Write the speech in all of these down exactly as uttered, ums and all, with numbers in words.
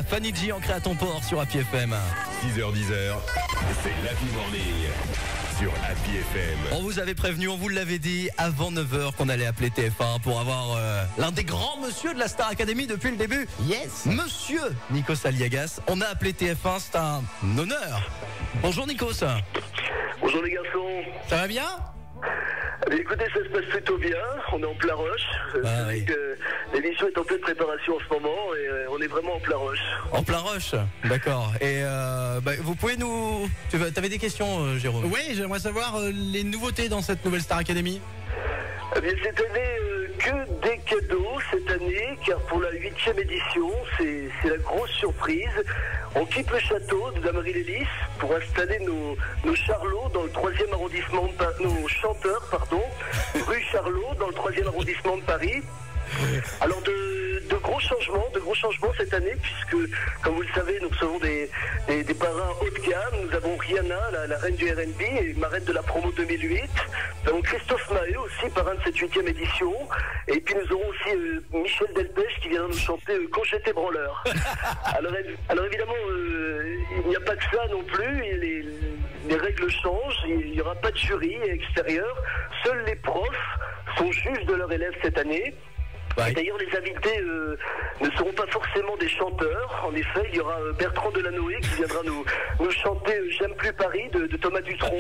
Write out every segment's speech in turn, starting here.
Fanny G en créa ton port sur Happy F M. six heures dix, c'est l'Happy Morning sur Happy F M. On vous avait prévenu, on vous l'avait dit avant neuf heures qu'on allait appeler T F un pour avoir euh, l'un des grands monsieur de la Star Academy depuis le début. Yes. Monsieur Nikos Aliagas. On a appelé T F un, c'est un honneur. Bonjour Nikos. Bonjour les garçons. Ça va bien? Eh bien, écoutez, ça se passe plutôt bien, on est en plein rush. Ah, C'est oui. que l'émission est en pleine préparation en ce moment et euh, on est vraiment en plein rush. En plein rush. D'accord. Et euh, bah, vous pouvez nous... Tu avais des questions, euh, Jérôme? Oui, j'aimerais savoir euh, les nouveautés dans cette nouvelle Star Academy. Eh bien, cette année, euh, que des cadeaux cette année, car pour la huitième édition, c'est c'est la grosse surprise. On quitte le château de Damary-les-Lys pour installer nos, nos Charlots dans le troisième arrondissement de Paris, nos chanteurs, pardon, rue Charlot dans le troisième arrondissement de Paris. Alors de, de gros changements, de gros changements cette année, puisque comme vous le savez, nous recevons des, des, des parrains haut de gamme. Nous avons Rihanna, la, la reine du R and B et marraine de la promo deux mille huit. Nous avons Christophe Mahé aussi, parrain de cette huitième édition. Et puis nous aurons aussi euh, Michel Delpech qui viendra nous chanter euh, Quand j'étais branleur. alors, alors évidemment, euh, il n'y a pas que ça non plus. Les, les règles changent. Il n'y aura pas de jury extérieur. Seuls les profs sont juges de leurs élèves cette année. Ouais. D'ailleurs, les invités euh, ne seront pas forcément des chanteurs. En effet, il y aura euh, Bertrand Delanoë qui viendra nous, nous chanter euh, J'aime plus Paris de, de Thomas Dutronc.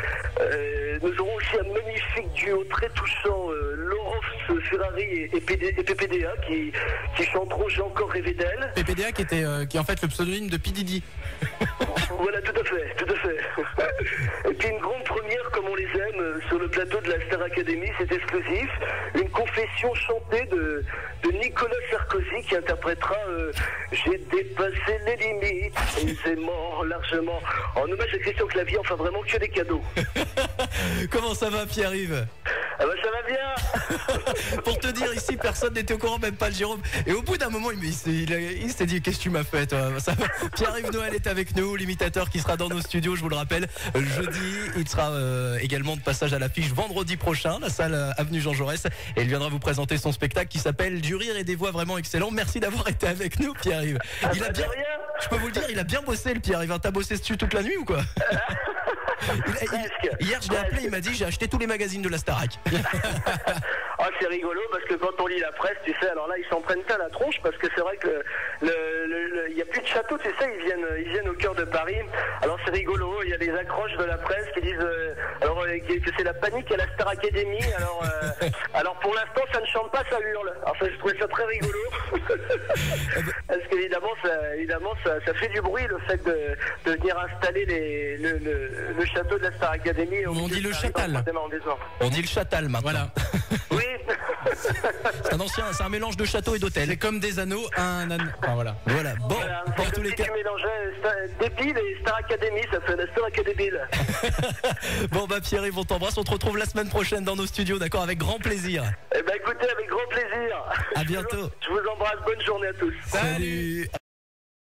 Euh, nous aurons aussi un magnifique duo très touchant, euh, Laurence Ferrari et, et, P D, et P P D A qui, qui chanteront J'ai encore rêvé d'elle. P P D A qui était euh, qui est en fait le pseudonyme de P. Diddy. Voilà, tout à fait, tout à fait. Et puis une grande première, comme on les aime, euh, sur le plateau de la Star Academy, c'est exclusif. Une confession chantée de, de Nicolas Sarkozy qui interprétera euh, J'ai dépassé les limites, aisément, largement, en hommage à Christian Clavier, enfin vraiment que des cadeaux. Comment ça va, Pierre-Yves? Ah bah ça va bien. Pour te dire, ici, personne n'était au courant, même pas le Jérôme. Et au bout d'un moment, il, il s'est il a- il s'est dit, qu'est-ce que tu m'as fait, toi? Ça va. Pierre-Yves Noël est avec nous, l'imitateur qui sera dans nos studios, je vous le rappelle, jeudi. Il sera euh, également de passage à l'affiche vendredi prochain, la salle euh, avenue Jean Jaurès. Et il viendra vous présenter son spectacle qui s'appelle Du rire et des voix vraiment excellents. Merci d'avoir été avec nous, Pierre-Yves. Ah Il bah a de bien, rien. je peux vous le dire, il a bien bossé, le Pierre-Yves. T'as bossé dessus toute la nuit ou quoi? Il- il- Presque. Hier, je l'ai appelé, il m'a dit, j'ai acheté tous les magazines de la Starac. Ah, c'est rigolo parce que quand on lit la presse, tu sais, alors là, ils s'en prennent plein la tronche parce que c'est vrai que le, le, le- il n'y a plus de château, tu sais, ils viennent, ils viennent au cœur de Paris. Alors c'est rigolo, il y a des accroches de la presse qui disent euh, alors euh, que, que c'est la panique à la Star Academy. Alors, euh, alors pour l'instant, ça ne chante pas, ça hurle. Enfin, je trouvais ça très rigolo parce qu'évidemment, ça, évidemment, ça, ça fait du bruit le fait de, de venir installer les, le, le, le château de la Star Academy. au On milieu dit de le Paris, Châtal. dans le troisième arrondissement. On dit le Châtal maintenant. Voilà. Oui. C'est un ancien, c'est un mélange de château et d'hôtel. C'est comme des anneaux, un anneau. Enfin voilà. Voilà. Bon, Voilà, pour c'est tous comme les si cas. tu mélangeais Star- Débile et Star Academy, ça fait la Star Academy. Bon bah Pierre-Yves, on t'embrasse. On te retrouve la semaine prochaine dans nos studios, d'accord, avec grand plaisir. Eh ben écoutez, avec grand plaisir. À bientôt. Je vous embrasse, bonne journée à tous. Salut.